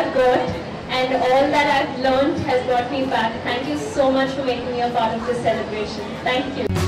I've got and all that I've learned has brought me back. Thank you so much for making me a part of this celebration. Thank you.